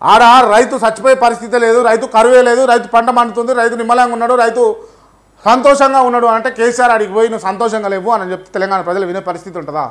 ఆడ రైతు చచ్చిపోయే పరిస్థితి లేదు, రైతు కరువే లేదు, రైతు పంట పండుతుంది, రైతు నిమ్మలంగా ఉన్నాడు, రైతు సంతోషంగా ఉన్నాడు అంటే కేసీఆర్ అడిగి పోయి నువ్వు సంతోషంగా లేవు అని చెప్తే తెలంగాణ ప్రజలు వినే పరిస్థితి ఉంటుందా?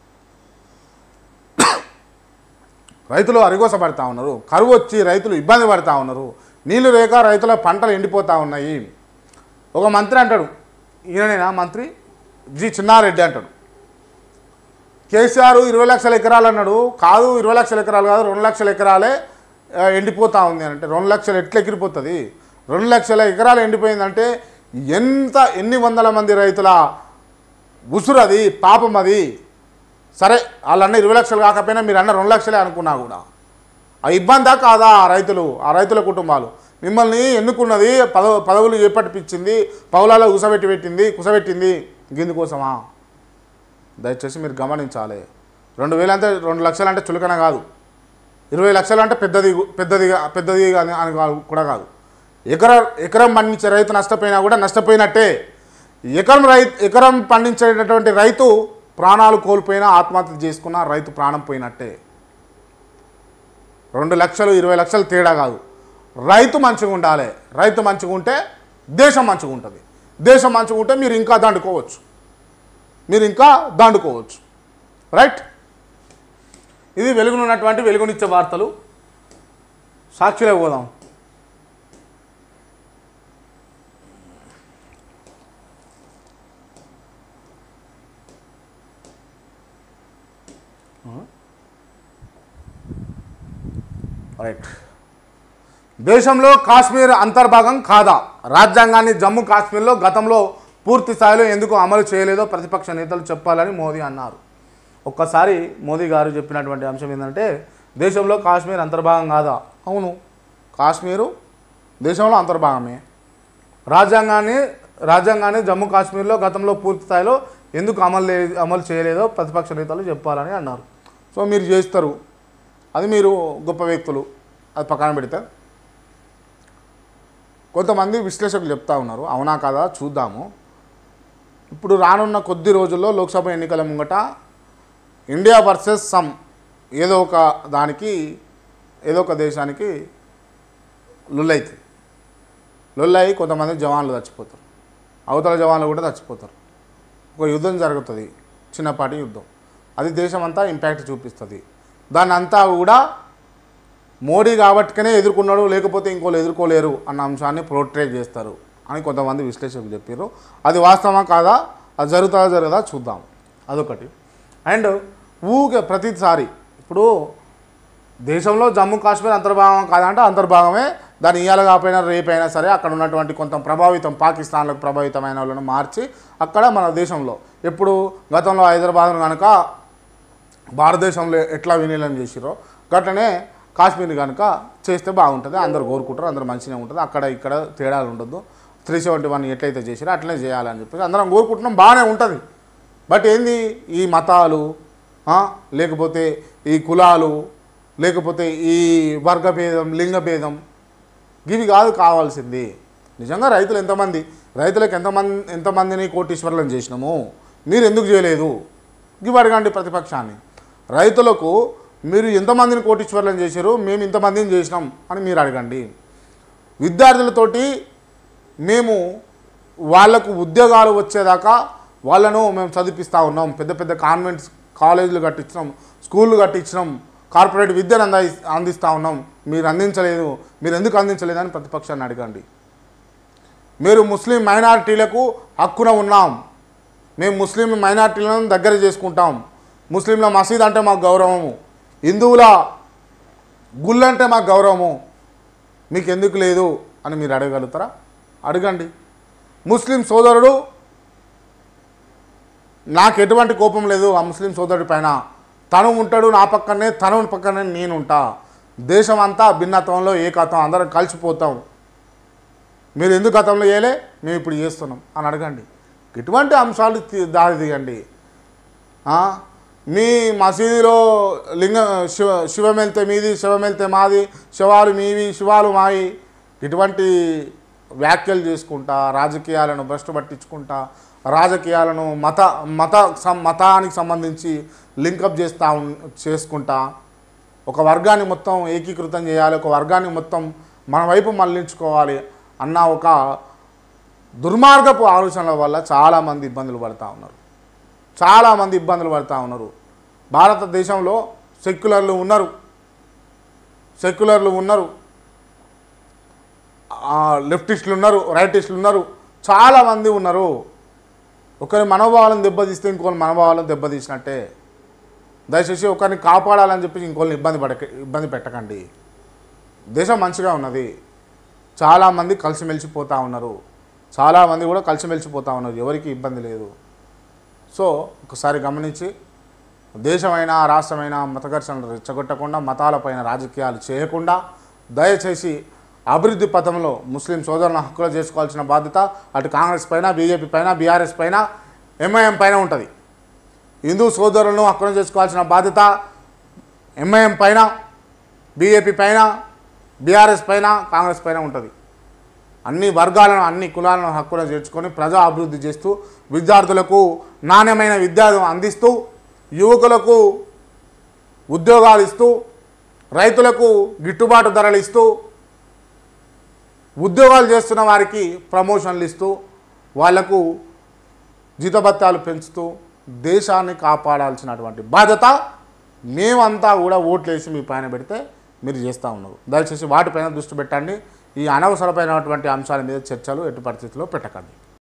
రైతులు అరిగోసపడతా ఉన్నారు, కరువు వచ్చి రైతులు ఇబ్బంది పడతా ఉన్నారు, నీళ్లు లేక రైతుల పంటలు ఎండిపోతూ ఉన్నాయి. ఒక మంత్రి అంటాడు, ఈయననేనా మంత్రి జి చిన్నారెడ్డి అంటాడు, కేసీఆర్ 20 లక్షల ఎకరాలు అన్నాడు. కాదు 20 లక్షల ఎకరాలు కాదు 2 లక్షల ఎకరాలే ఎండిపోతూ ఉంది అంటే 2 లక్షలు ఎట్లా ఎగిరిపోతుంది? 2 లక్షల ఎకరాలు ఎండిపోయిందంటే ఎన్ని వందల మంది రైతుల ఉసురు అది, పాపం అది. సరే వాళ్ళన్న 20 లక్షలు కాకపోయినా మీరు అన్న 2 లక్షలే అనుకున్నా కూడా ఆ ఇబ్బందా కాదా? ఆ రైతుల కుటుంబాలు మిమ్మల్ని ఎన్నుకున్నది, పదవులు చేపట్టించింది, పౌలాలో కుసబెట్టింది గిందుకోసమా? దయచేసి మీరు గమనించాలి. 2000 అంటే 2 లక్షలు అంటే చులకన కాదు, 20 లక్షలు అంటే పెద్దది అని కూడా కాదు. ఎకరం పండించే రైతు నష్టపోయినా కూడా నష్టపోయినట్టే. ఎకరం పండించేటటువంటి రైతు ప్రాణాలు కోల్పోయినా, ఆత్మహత్య చేసుకున్న రైతు ప్రాణం పోయినట్టే. 2 లక్షలు 20 లక్షలు తేడా కాదు. రైతు మంచిగా ఉండాలి, రైతు మంచిగా ఉంటే దేశం మంచిగా ఉంటుంది, దేశం మంచిగా ఉంటే మీరు ఇంకా దండుకోవచ్చు. రైట్, ఇది వెలుగునున్నటువంటి వెలుగునిచ్చే వార్తలు. సాక్షిలో పోదాం. రైట్, దేశంలో కాశ్మీర్ అంతర్భాగం కాదా? రాజ్యాంగాన్ని జమ్మూ కాశ్మీర్లో గతంలో పూర్తి స్థాయిలో ఎందుకు అమలు చేయలేదో ప్రతిపక్ష నేతలు చెప్పాలని మోదీ అన్నారు. ఒక్కసారి మోదీ గారు చెప్పినటువంటి అంశం ఏంటంటే దేశంలో కాశ్మీర్ అంతర్భాగం కాదా? అవును, కాశ్మీరు దేశంలో అంతర్భాగమే. రాజ్యాంగాన్ని జమ్మూ కాశ్మీర్లో గతంలో పూర్తి స్థాయిలో ఎందుకు అమలు చేయలేదో ప్రతిపక్ష నేతలు చెప్పాలని అన్నారు. సో మీరు చేస్తారు, అది మీరు గొప్ప వ్యక్తులు, అది పక్కన పెడితే కొంతమంది విశ్లేషకులు చెప్తా ఉన్నారు. అవునా కాదా చూద్దాము. ఇప్పుడు రానున్న కొద్ది రోజుల్లో లోక్సభ ఎన్నికల ముంగట ఇండియా వర్సెస్ ఏదో ఒక దేశానికి లొల్లయి కొంతమంది జవాన్లు చచ్చిపోతారు, అవతల జవాన్లు కూడా చచ్చిపోతారు. ఒక యుద్ధం జరుగుతుంది, చిన్నపాటి యుద్ధం, అది దేశం అంతా ఇంపాక్ట్ చూపిస్తుంది. దాన్ని అంతా కూడా మోడీ కాబట్టికనే ఎదుర్కొన్నాడు, లేకపోతే ఇంకోళ్ళు ఎదుర్కోలేరు అన్న అంశాన్ని ప్రోట్రేట్ చేస్తారు అని కొంతమంది విశ్లేషకులు చెప్పారు. అది వాస్తవమా కాదా, అది జరుగుదా చూద్దాం. అదొకటి. అండ్ ప్రతిసారి ఇప్పుడు దేశంలో జమ్మూ కాశ్మీర్ అంతర్భాగం కాదంటే అంతర్భాగమే. దాన్ని ఇయ్యాల కాకపోయినా రేపైనా సరే అక్కడ ఉన్నటువంటి కొంత పాకిస్తాన్లకు ప్రభావితమైన వాళ్ళను మార్చి అక్కడ మన దేశంలో ఎప్పుడు గతంలో హైదరాబాద్ను కనుక భారతదేశంలో ఎట్లా విలీనం చేసిరో గట్లనే కాశ్మీర్ కనుక చేస్తే బాగుంటుంది. అందరు కోరుకుంటారు, అందరు మంచిగా ఉంటుంది, అక్కడ ఇక్కడ తేడాలు ఉండదు. 371 ఎట్లయితే చేసిరో అట్లనే చేయాలని చెప్పేసి అందరం కోరుకుంటున్నాం, బాగానే ఉంటుంది. బట్ ఏంది ఈ మతాలు, లేకపోతే ఈ కులాలు, లేకపోతే ఈ వర్గభేదం, లింగభేదం, ఇవి కాదు కావాల్సింది. నిజంగా రైతులకు ఎంతమందిని కోటీశ్వర్లను చేసినాము, మీరు ఎందుకు చేయలేదు? ఇవి అడగండి ప్రతిపక్షాన్ని. రైతులకు మీరు ఎంతమందిని కోటీశ్వర్లను చేశారు, మేము ఇంతమందిని చేసినాం అని మీరు అడగండి. విద్యార్థులతోటి మేము వాళ్లకు ఉద్యోగాలు వచ్చేదాకా వాళ్ళను మేము చదివిస్తూ ఉన్నాం, పెద్ద పెద్ద కాన్వెంట్స్ కాలేజీలు కట్టించినాం, స్కూళ్ళు కట్టించినాం, కార్పొరేట్ విద్యను అందిస్తూ ఉన్నాం, మీరు అందించలేదు, మీరు ఎందుకు అందించలేదని ప్రతిపక్షాన్ని అడగండి. మీరు ముస్లిం మైనారిటీలకు హక్కున ఉన్నాం, మేము ముస్లిం మైనారిటీలను దగ్గర చేసుకుంటాం, ముస్లింల మసీద్ అంటే మాకు గౌరవము, హిందువుల గుళ్ళు అంటే మాకు గౌరవము, మీకు ఎందుకు లేదు అని మీరు అడగలుగుతారా? అడగండి. ముస్లిం సోదరుడు, నాకు ఎటువంటి కోపం లేదు ఆ ముస్లిం సోదరుడి పైన, తను ఉంటాడు నా పక్కనే, తన పక్కనే నేను ఉంటా, దేశం అంతా భిన్నత్వంలో ఏకత్వం, అందరం కలిసిపోతాం, మీరు ఎందుకు గతంలో చేయలే, మేము ఇప్పుడు చేస్తున్నాం అని అడగండి. ఇటువంటి అంశాలు దారి తీయండి. మీ మసీదులో శివం వెళ్తే మీది, శివం వెళ్తే మాది, శవాలు మీవి, శివాలు మావి, ఇటువంటి వ్యాఖ్యలు చేసుకుంటా, రాజకీయాలను భ్రష్టు పట్టించుకుంటా, రాజకీయాలను మతానికి సంబంధించి లింకప్ చేసుకుంటా ఒక వర్గాన్ని మొత్తం ఏకీకృతం చేయాలి, ఒక వర్గాన్ని మొత్తం మన వైపు మళ్లించుకోవాలి అన్న ఒక దుర్మార్గపు ఆలోచనల వల్ల చాలామంది ఇబ్బందులు పడుతూ ఉన్నారు. చాలామంది ఇబ్బందులు పడుతూ ఉన్నారు. భారతదేశంలో సెక్యులర్లు ఉన్నారు, లెఫ్టిస్టులు ఉన్నారు, రైటిస్టులు ఉన్నారు, చాలామంది ఉన్నారు. ఒకరి మనోభావాలను దెబ్బతీస్తే ఇంకొకరి మనోభావాలను దెబ్బతీసినట్టే. దయచేసి ఒకరిని కాపాడాలని చెప్పి ఇంకొకరిని ఇబ్బంది పెట్టకండి. దేశం మంచిగా ఉన్నది, చాలామంది కలిసిమెలిసిపోతూ ఉన్నారు, చాలామంది కూడా కలిసిమెలిసిపోతూ ఉన్నారు, ఎవరికి ఇబ్బంది లేదు. సో ఒకసారి గమనించి దేశమైనా రాష్ట్రమైనా మత ఘర్షణలు రెచ్చగొట్టకుండా, మతాలపైన రాజకీయాలు చేయకుండా దయచేసి అభివృద్ధి పథంలో ముస్లిం సోదరుల హక్కులు చేసుకోవాల్సిన బాధ్యత అటు కాంగ్రెస్ పైన, బీజేపీ పైన, బీఆర్ఎస్ పైన, ఎంఐఎం పైన ఉంటుంది. హిందూ సోదరులను హక్కులు చేసుకోవాల్సిన బాధ్యత ఎంఐఎం పైన, బీజేపీ పైన, బీఆర్ఎస్ పైన, కాంగ్రెస్ పైన ఉంటుంది. అన్ని వర్గాలను, అన్ని కులాలను హక్కులను చేర్చుకొని ప్రజా అభివృద్ధి చేస్తూ, విద్యార్థులకు నాణ్యమైన విద్యను అందిస్తూ, యువకులకు ఉద్యోగాలు ఇస్తూ, రైతులకు గిట్టుబాటు ధరలు ఇస్తూ, ఉద్యోగాలు చేస్తున్న వారికి ప్రమోషన్లు ఇస్తూ, వాళ్లకు జీతభత్యాలు పెంచుతూ దేశాన్ని కాపాడాల్సినటువంటి బాధ్యత మేమంతా కూడా ఓట్లేసి మీ పైన పెడితే మీరు చేస్తూ ఉన్నారు. దయచేసి వాటిపైన దృష్టి పెట్టండి. ఈ అనవసరమైనటువంటి అంశాల మీద చర్చలు ఎట్టి పరిస్థితుల్లో పెట్టకండి.